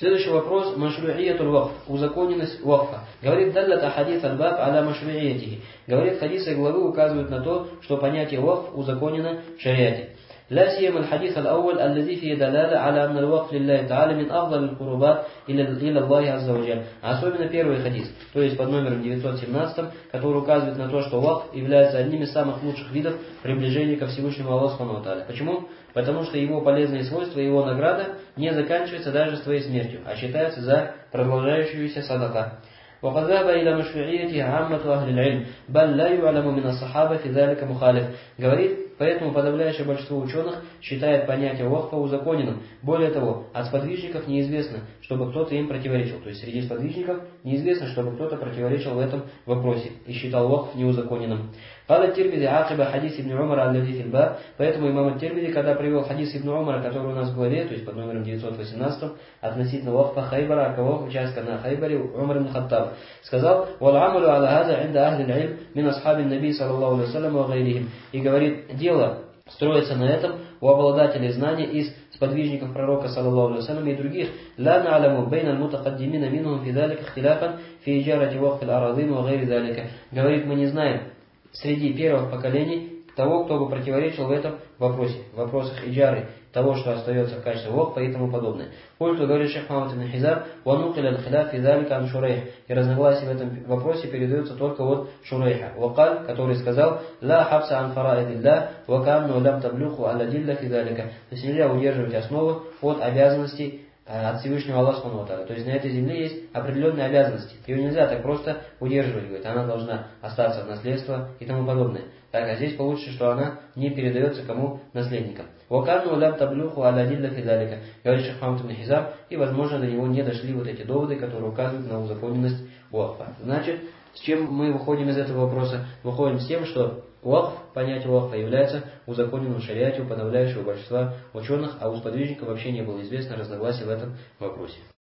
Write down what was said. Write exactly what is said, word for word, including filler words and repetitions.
Следующий вопрос. Машруиятуль вакф. Узаконенность вакфа. Говорит, даллат ахадис аль-баб аля машруиятихи. Говорит, хадисы главы указывают на то, что понятие вакф узаконено в шариате. لا سيما الحديث الأول الذي فيه دلالة على أن الوقف لله تعالى من أفضل القربات إلى إلى الله عز وجل. Особенно первый хадис, то есть под номером девятьсот семнадцать, который указывает на то, что вакф является одним из самых лучших видов приближения ко Всевышнему Аллаху Субхану ва Тааля. Почему? Потому что его полезные свойства, его награда не заканчивается даже с твоей смертью, а считается за продолжающуюся садака. وقد ذهب إلى مشروعيته عامة أهل العلم بل لا يعلم من الصحابة في ذلك مخالف. Говорит, поэтому подавляющее большинство ученых считает понятие вакфа узаконенным. Более того, от сподвижников неизвестно, чтобы кто-то им противоречил. То есть среди сподвижников неизвестно, чтобы кто-то противоречил в этом вопросе и считал вакф неузаконенным. قال الترمذي عاقب حديث ابن عمر الذي في الباب. Поэтому имам الترمذي, когда привел хадис ибн Умара, который у нас в главе, то есть под номером девятьсот восемнадцать, относительно вакфа Хайбара, какого участка на Хайбаре Умар ибн Хаттаб, сказал: والعمل على هذا عند أهل العلم من أصحاب النبي صلى الله عليه وسلم وغيرهم. И говорит, дело строится на этом у обладателей знаний из сподвижников пророка саллаллаху алейхи ва саллям и других. لا نعلم بين المتقدمين منهم في ذلك اختلافا في إجارة وقف الأراضين وغير ذلك. Говорит, мы не знаем среди первых поколений того, кто бы противоречил в этом вопросе, в вопросах иджары, того, что остается в качестве вакфа и тому подобное. Пользу говорит шейх Мухаммад ибн Хизам, وَنُقِلَ الْخِلَافِ فِي ذَلِكَ عَنْ شُرَيْحٍ. И разногласие в этом вопросе передается только от Шурейха. Вакаль, который сказал: «Ла хабса ан фараидилля, ваканну лям таблюху алладилля фи ذَلِكَ». То есть нельзя удерживать основу от обязанностей от Всевышнего Аллаха Субхану ва Тааля. То есть на этой земле есть определенные обязанности. Ее нельзя так просто удерживать, говорит. Она должна остаться в наследство и тому подобное. Так, а здесь получится, что она не передается кому? Наследникам. Ваканну лям таблюху алладилля фи ذَلِكَ. Говорит шейх Мухаммад ибн Хизам, и возможно до него не дошли вот эти доводы, которые указывают на узаконенность вакфа. Значит, с чем мы выходим из этого вопроса? Выходим с тем, что вакф, понятие вакфа является узаконенным в шариате у подавляющего большинства ученых, а у сподвижников вообще не было известно разногласий в этом вопросе.